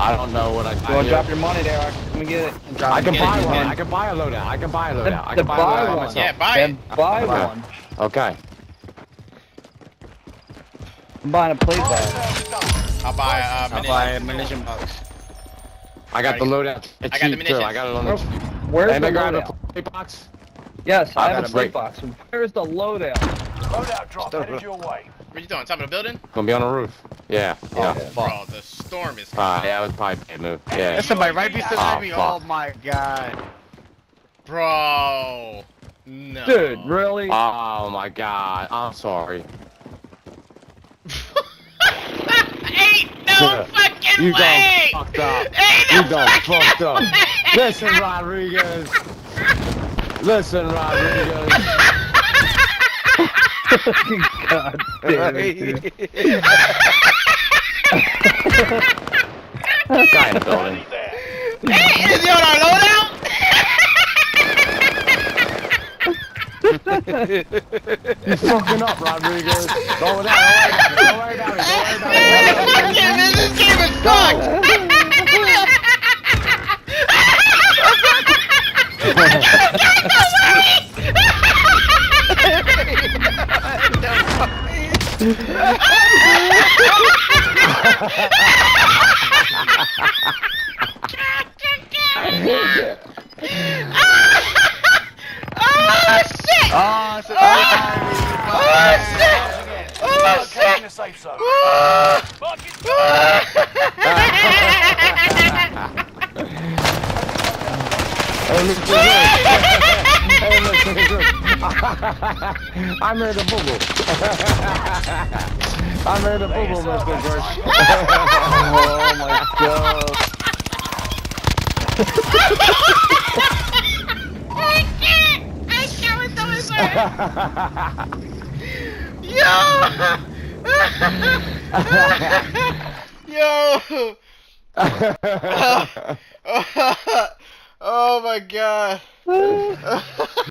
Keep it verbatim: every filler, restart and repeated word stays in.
I don't know what I Go and drop your money there. Let me get it. I can buy it. one. I can buy a loadout. I can buy a loadout. I The can buy, buy a loadout one. myself. Yeah, buy Then it. buy Okay. one. Okay. I'm buying a plate bag. I'll buy uh, I'll munitions. buy a munition box. I got the loadout. It's I got the cheap too. I munitions. got it on the. Where's Hey, the man, grab a loadout? plate box. Yes, I I have got a a plate break. box. Where's the loadout? Loadout drop headed your way. What you doing? Top of the building? Gonna be on the roof. Yeah. Yeah. Oh, Bro, the storm is Uh, coming. yeah, it was probably a bad move. Yeah. There's somebody right beside Oh, me. fuck. Oh my god. Bro. No. Dude, really? Oh my god. I'm sorry. Ain't no fucking You way! done fucked up. Ain't no You done fucking fucked up. way! Listen, Rodriguez. Listen, Rodriguez. God damn it, dude. Guy in the building. Hey, is he on our loadout? You fucking up, Rodriguez. Go with that. Don't worry about it. Don't worry about it. Don't worry about it. Man, this game is fucked! Oh shit! Oh, so Oh shit! Oh shit! In the safe zone. Hey, Mister Good. Hey, Mister Good. I'm here to boo-boo. I'm here to boo-boo, Mister Good. Oh my god. I can't! I can't with those Yo! Yo! Oh my god.